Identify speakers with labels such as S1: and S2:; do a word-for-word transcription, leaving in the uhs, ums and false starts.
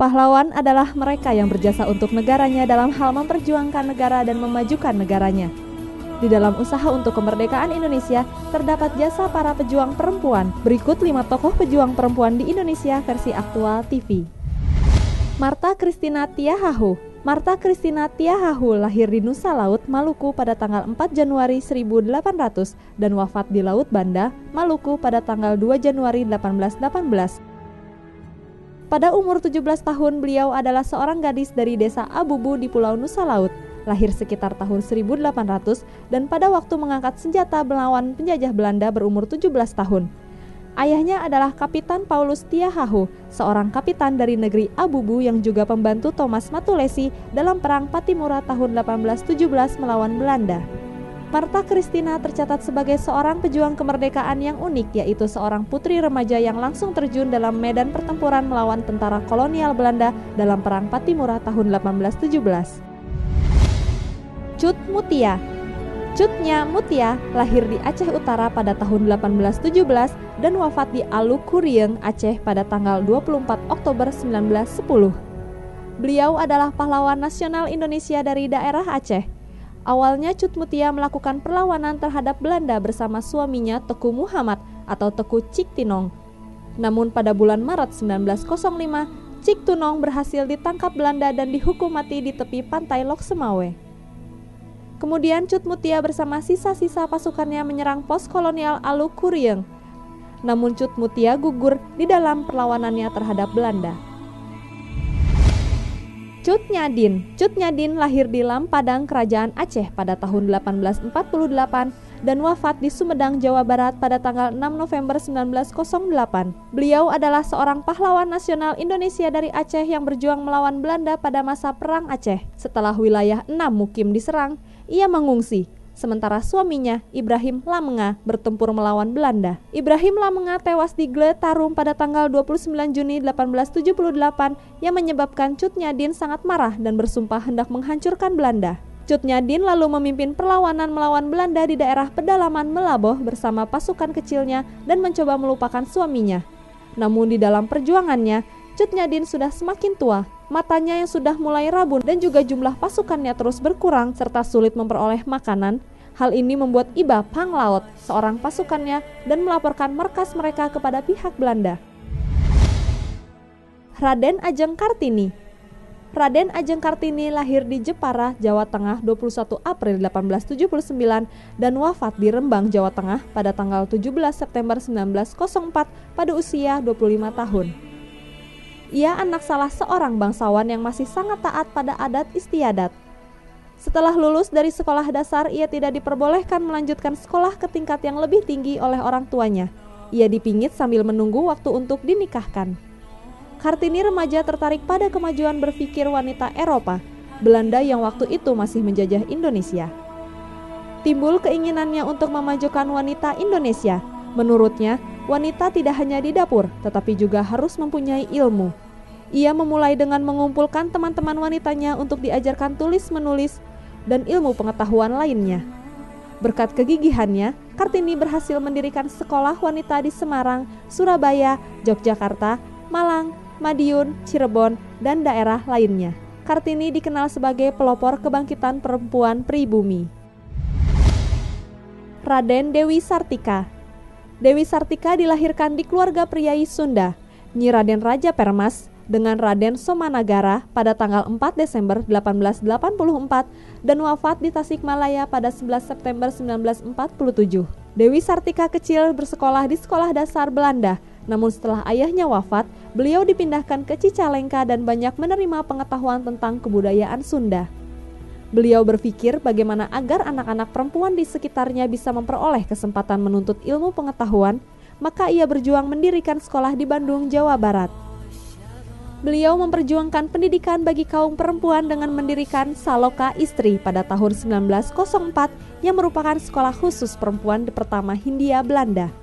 S1: Pahlawan adalah mereka yang berjasa untuk negaranya dalam hal memperjuangkan negara dan memajukan negaranya. Di dalam usaha untuk kemerdekaan Indonesia, terdapat jasa para pejuang perempuan. Berikut lima tokoh pejuang perempuan di Indonesia versi aktual T V. Martha Christina Tiahahu. Martha Christina Tiahahu lahir di Nusa Laut, Maluku pada tanggal empat Januari seribu delapan ratus dan wafat di Laut Banda, Maluku pada tanggal dua Januari seribu delapan ratus delapan belas. Pada umur tujuh belas tahun, beliau adalah seorang gadis dari desa Abubu di Pulau Nusa Laut, lahir sekitar tahun seribu delapan ratus dan pada waktu mengangkat senjata melawan penjajah Belanda berumur tujuh belas tahun. Ayahnya adalah Kapitan Paulus Tiahahu, seorang kapitan dari negeri Abubu yang juga pembantu Thomas Matulesi dalam Perang Patimura tahun delapan belas tujuh belas melawan Belanda. Martha Christina tercatat sebagai seorang pejuang kemerdekaan yang unik, yaitu seorang putri remaja yang langsung terjun dalam medan pertempuran melawan tentara kolonial Belanda dalam Perang Patimura tahun delapan belas tujuh belas. Cut Mutia. Cutnya Mutia lahir di Aceh Utara pada tahun delapan belas tujuh belas dan wafat di Aluk Kurieng, Aceh pada tanggal dua puluh empat Oktober seribu sembilan ratus sepuluh. Beliau adalah pahlawan nasional Indonesia dari daerah Aceh. Awalnya Cut Mutia melakukan perlawanan terhadap Belanda bersama suaminya Teku Muhammad atau Teku Cik Tinong. Namun pada bulan Maret seribu sembilan ratus lima, Cik Tinong berhasil ditangkap Belanda dan dihukum mati di tepi pantai Lok Semawe. Kemudian Cut Mutia bersama sisa-sisa pasukannya menyerang pos kolonial Aluk Kurieng. Namun Cut Mutia gugur di dalam perlawanannya terhadap Belanda. Cut Nyadin. Cut Nyadin lahir di Lampadang, Kerajaan Aceh pada tahun delapan belas empat puluh delapan dan wafat di Sumedang, Jawa Barat pada tanggal enam November seribu sembilan ratus delapan. Beliau adalah seorang pahlawan nasional Indonesia dari Aceh yang berjuang melawan Belanda pada masa Perang Aceh. Setelah wilayah enam Mukim diserang, ia mengungsi. Sementara suaminya, Ibrahim Lamenga, bertempur melawan Belanda. Ibrahim Lamenga tewas di Gletarum pada tanggal dua puluh sembilan Juni seribu delapan ratus tujuh puluh delapan yang menyebabkan Cut Nyadin sangat marah dan bersumpah hendak menghancurkan Belanda. Cut Nyadin lalu memimpin perlawanan melawan Belanda di daerah pedalaman Melaboh bersama pasukan kecilnya dan mencoba melupakan suaminya. Namun di dalam perjuangannya, Cut Nyadin sudah semakin tua, matanya yang sudah mulai rabun dan juga jumlah pasukannya terus berkurang serta sulit memperoleh makanan. Hal ini membuat Iba Panglaut, seorang pasukannya, dan melaporkan markas mereka kepada pihak Belanda. Raden Ajeng Kartini. Raden Ajeng Kartini lahir di Jepara, Jawa Tengah dua puluh satu April delapan belas tujuh puluh sembilan dan wafat di Rembang, Jawa Tengah pada tanggal tujuh belas September seribu sembilan ratus empat pada usia dua puluh lima tahun. Ia anak salah seorang bangsawan yang masih sangat taat pada adat istiadat. Setelah lulus dari sekolah dasar, ia tidak diperbolehkan melanjutkan sekolah ke tingkat yang lebih tinggi oleh orang tuanya. Ia dipingit sambil menunggu waktu untuk dinikahkan. Kartini remaja tertarik pada kemajuan berpikir wanita Eropa, Belanda yang waktu itu masih menjajah Indonesia. Timbul keinginannya untuk memajukan wanita Indonesia. Menurutnya, wanita tidak hanya di dapur, tetapi juga harus mempunyai ilmu. Ia memulai dengan mengumpulkan teman-teman wanitanya untuk diajarkan tulis-menulis dan ilmu pengetahuan lainnya. Berkat kegigihannya, Kartini berhasil mendirikan sekolah wanita di Semarang, Surabaya, Yogyakarta, Malang, Madiun, Cirebon, dan daerah lainnya. Kartini dikenal sebagai pelopor kebangkitan perempuan pribumi. Raden Dewi Sartika. Dewi Sartika dilahirkan di keluarga priai Sunda, Nyi Raden Raja Permas, dengan Raden Somanagara pada tanggal empat Desember delapan belas delapan puluh empat dan wafat di Tasikmalaya pada sebelas September seribu sembilan ratus empat puluh tujuh. Dewi Sartika kecil bersekolah di sekolah dasar Belanda, namun setelah ayahnya wafat, beliau dipindahkan ke Cicalengka dan banyak menerima pengetahuan tentang kebudayaan Sunda. Beliau berpikir bagaimana agar anak-anak perempuan di sekitarnya bisa memperoleh kesempatan menuntut ilmu pengetahuan, maka ia berjuang mendirikan sekolah di Bandung, Jawa Barat. Beliau memperjuangkan pendidikan bagi kaum perempuan dengan mendirikan Saloka Istri pada tahun seribu sembilan ratus empat yang merupakan sekolah khusus perempuan pertama Hindia Belanda.